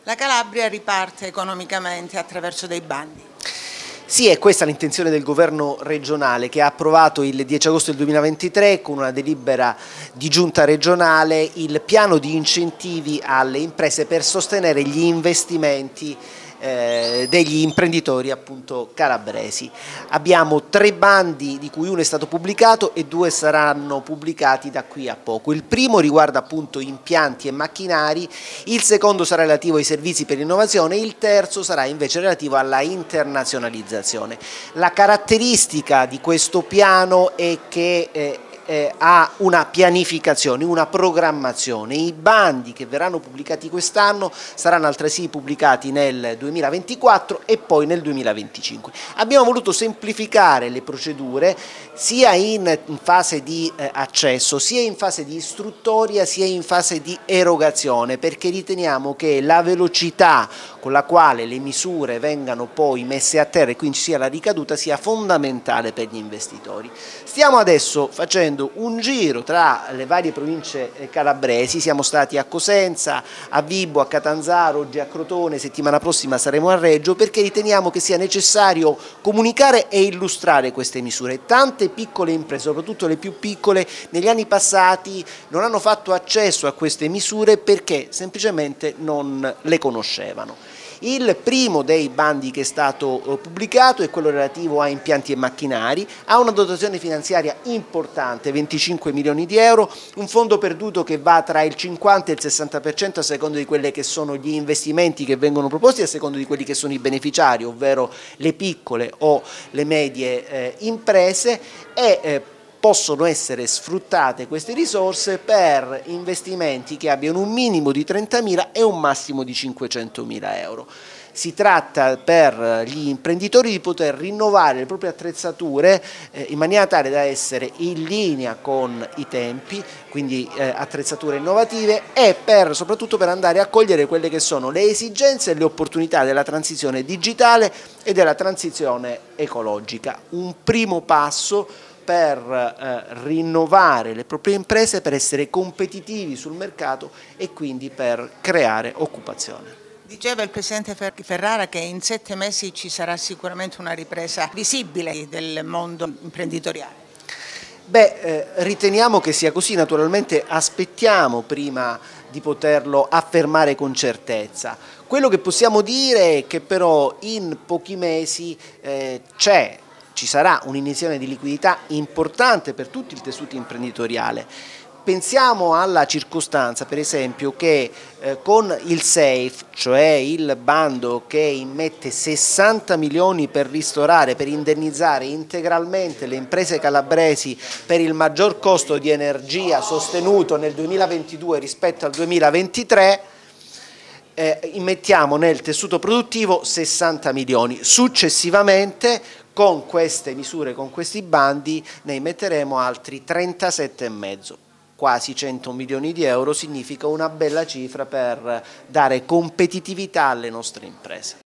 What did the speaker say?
La Calabria riparte economicamente attraverso dei bandi. Sì, è questa l'intenzione del governo regionale che ha approvato il 10 agosto del 2023 con una delibera di giunta regionale il piano di incentivi alle imprese per sostenere gli investimenti degli imprenditori appunto calabresi. Abbiamo 3 bandi di cui uno è stato pubblicato e 2 saranno pubblicati da qui a poco. Il primo riguarda appunto impianti e macchinari, il secondo sarà relativo ai servizi per l'innovazione, il terzo sarà invece relativo alla internazionalizzazione. La caratteristica di questo piano è che ha una pianificazione, una programmazione. I bandi che verranno pubblicati quest'anno saranno altresì pubblicati nel 2024 e poi nel 2025. Abbiamo voluto semplificare le procedure sia in fase di accesso, sia in fase di istruttoria, sia in fase di erogazione, perché riteniamo che la velocità con la quale le misure vengano poi messe a terra e quindi sia la ricaduta sia fondamentale per gli investitori. Stiamo adesso facendo un giro tra le varie province calabresi, siamo stati a Cosenza, a Vibo, a Catanzaro, oggi a Crotone, settimana prossima saremo a Reggio, perché riteniamo che sia necessario comunicare e illustrare queste misure. Tante piccole imprese, soprattutto le più piccole, negli anni passati non hanno fatto accesso a queste misure perché semplicemente non le conoscevano. Il primo dei bandi che è stato pubblicato è quello relativo a impianti e macchinari, ha una dotazione finanziaria importante, 25 milioni di euro, un fondo perduto che va tra il 50 e il 60% a seconda di quelli che sono gli investimenti che vengono proposti e a seconda di quelli che sono i beneficiari, ovvero le piccole o le medie imprese e possono essere sfruttate queste risorse per investimenti che abbiano un minimo di 30.000 e un massimo di 500.000 euro. Si tratta per gli imprenditori di poter rinnovare le proprie attrezzature in maniera tale da essere in linea con i tempi, quindi attrezzature innovative e soprattutto per andare a cogliere quelle che sono le esigenze e le opportunità della transizione digitale e della transizione ecologica. Un primo passo per rinnovare le proprie imprese, per essere competitivi sul mercato e quindi per creare occupazione. Diceva il Presidente Ferrara che in 7 mesi ci sarà sicuramente una ripresa visibile del mondo imprenditoriale. Riteniamo che sia così, naturalmente aspettiamo prima di poterlo affermare con certezza. Quello che possiamo dire è che però in pochi mesi ci sarà un'iniezione di liquidità importante per tutto il tessuto imprenditoriale. Pensiamo alla circostanza, per esempio, che con il SAFE, cioè il bando che immette 60 milioni per ristorare, per indennizzare integralmente le imprese calabresi per il maggior costo di energia sostenuto nel 2022 rispetto al 2023, immettiamo nel tessuto produttivo 60 milioni. Successivamente, con queste misure, con questi bandi, ne immetteremo altri 37,5. Quasi 100 milioni di euro significa una bella cifra per dare competitività alle nostre imprese.